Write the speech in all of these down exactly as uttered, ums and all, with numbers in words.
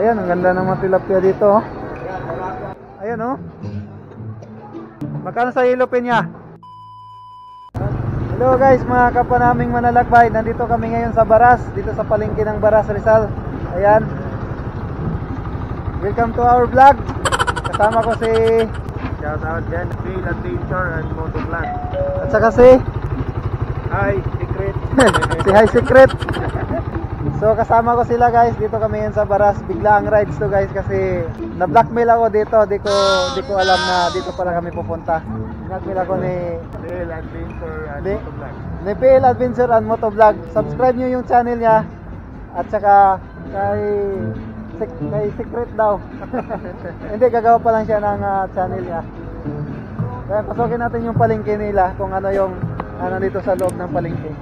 Ayan, ang ganda ng mga tilapia dito. Oh. Ayan oh. Magkano sa yellowfin niya? Hello guys, mga kapwa naming manlalakbay. Nandito kami ngayon sa Baras, dito sa palengke ng Baras, Rizal. Ayan. Welcome to our vlog. Kasama ko si shout out dyan, Phil Adventure and Motovlog. at saka si Hi, Secret. si Hi Secret. So kasama ko sila guys, dito kami ngayon sa Baras. Bigla ang rides to guys kasi na-blackmail ako dito. Di ko, di ko alam na dito pala kami pupunta. Blackmail ako ni Phil Adventure and Di, Motovlog. ni P L Adventure and Motovlog. Subscribe nyo yung channel niya. At saka kay kay Secret daw. Hindi, gagawa pa lang siya ng uh, channel niya. Kaya pasukin natin yung palengke nila, kung ano yung ano dito sa loob ng palengke.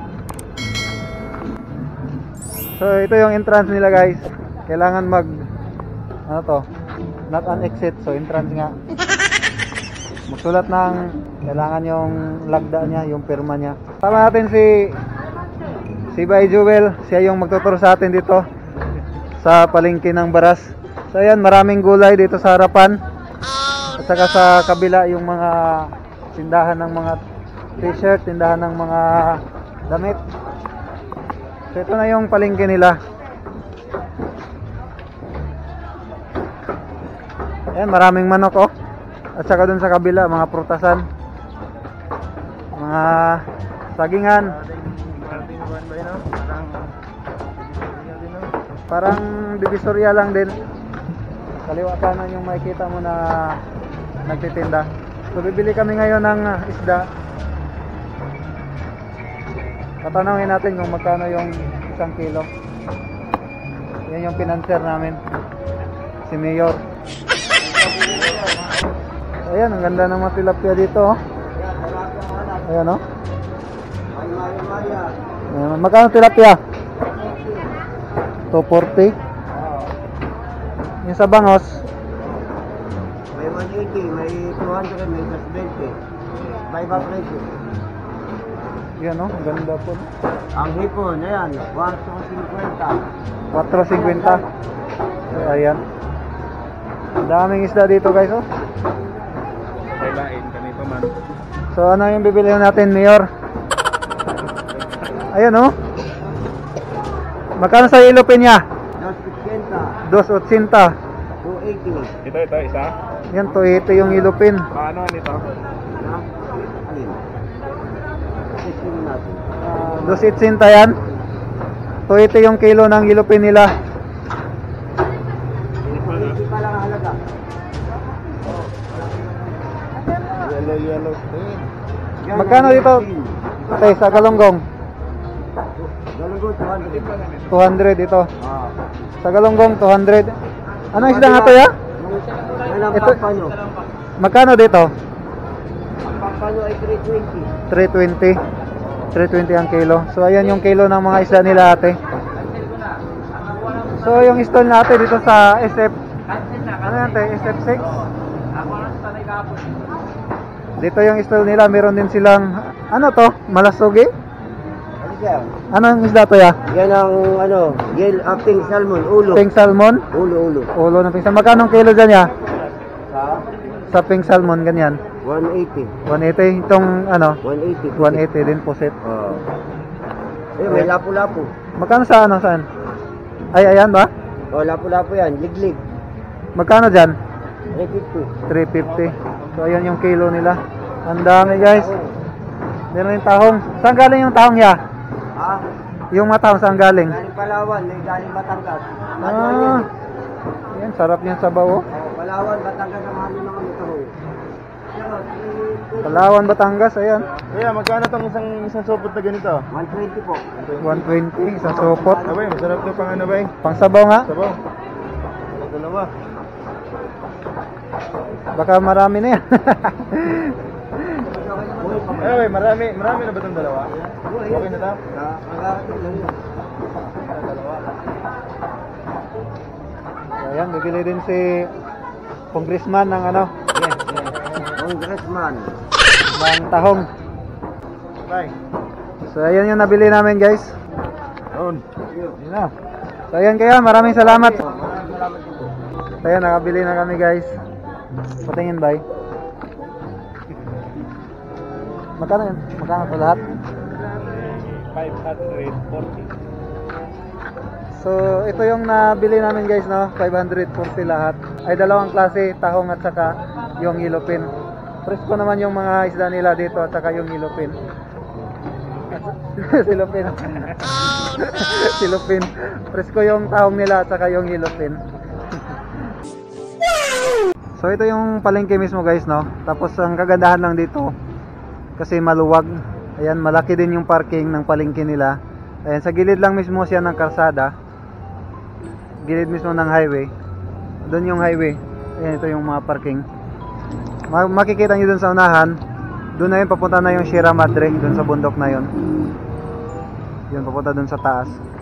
So ito yung entrance nila guys. Kailangan mag ano to, not an exit. So entrance nga. Magsulat ng kailangan yung lagda niya, yung pirma niya. Tama natin si si Bay Jewel. Siya yung magtuturo sa atin dito sa palengke ng Baras. So ayan, maraming gulay dito sa harapan. At saka sa kabila yung mga tindahan ng mga t-shirt, tindahan ng mga damit. So ito na yung palengke nila. Ayan, maraming manok oh. At saka dun sa kabila, mga prutasan, mga sagingan. Parang divisoria lang din. Kaliwa kanan yung makikita mo na nagtitinda. So bibili kami ngayon ng isda. Tatanungin natin kung magkano yung isang kilo. Yan yung pinanser namin, si Mayor. Ayan, ang ganda ng mga tilapia dito oh. Ayan oh. Ayan, magkano tilapia? two forty. Yung sa bangos May one eighty, may two hundred, may plus twenty. May ba presyo? yan oh, ang ganda po. Ang hipon, ayan, one fifty. four fifty. Ayan. Ang daming isda dito guys oh. Kailain kami pa man. So ano yung bibilihan natin, Mayor? Ayan oh. Magkano sa yellowfin niya? two eighty. two eighty. Ito, ito, isa? Yan, two eighty yung yellowfin. Paano nito? two eighty yan. two eighty yung kilo ng yellowfin nila. Yellow, yellow. Magkano dito? Tay, sa galonggong? two hundred ito. Sa galonggong two hundred. Anong isda nga to ya? Ito. Magkano dito? Pampano ay three twenty. three twenty. three twenty ang kilo. So ayan yung kilo ng mga isda nila ate. So yung stall natin dito sa S F, ano yan tayo? S F six. Dito yung stall nila, meron din silang ano to? Malasugi? Anong isda to ya? Yan ang ano, yel uh, pink salmon, ulo. Pink salmon? Ulo, ulo. Ulo ng pink salmon. Magkano kilo dyan ya? Sa Sa pink salmon ganyan? one eighty. one eighty. Itong ano? one eighty. one eighty din po set. Oh. Eh, may lapu-lapu. Magkano sa ano saan? Ay, ayan ba? Oh, lapu-lapu yan, liglig. Magkano dyan? three fifty. three fifty. So ayan yung kilo nila. Ang dami guys. Meron yung tahong. Saan galing yung tahong ya? Ah, Yung mga tahong saan galing? galing Palawan, may galing Batangas. Ah, yan, sarap yung sabaw oh. Oh, Palawan, Batangas ang halo ng ano to. Palawan, Batangas, ayan. Kuya, magkano tong isang isang supot na ganito? one twenty po. one twenty, isang supot. Abay, masarap to pang ano ba eh? Pang sabaw nga. Sabaw. Dalawa. Baka marami na yan. Eh, marami, marami na ba itong dalawa? Okay na daw? Ayan, bibili din si congressman ng ano, Yes, yes. Congressman. ng tahong. Bye. So ayan yung nabili namin guys. Doon. Ayan na. So ayan kaya, maraming salamat. Maraming salamat. So yan, nakabili na kami guys. Patingin bay. Magkano yun? Magkano ito lahat? five hundred forty. So ito yung nabili namin guys, no? five hundred forty lahat. Ay dalawang klase, tahong at saka yung yellowfin. Presko naman yung mga isda nila dito at saka yung yellowfin. Silupin. Silupin. Presko yung tahong nila at saka yung yellowfin. So ito yung palengke mismo guys, no? Tapos ang kagandahan lang dito kasi maluwag. Ayan, malaki din yung parking ng palengke nila. Ayan, sa gilid lang mismo siya ng kalsada. Gilid mismo ng highway. Doon yung highway. Ayan, ito yung mga parking. Ma makikita nyo dun sa unahan. Doon na yun, papunta na yung Sierra Madre. Doon sa bundok na yun. Yun, papunta dun sa taas.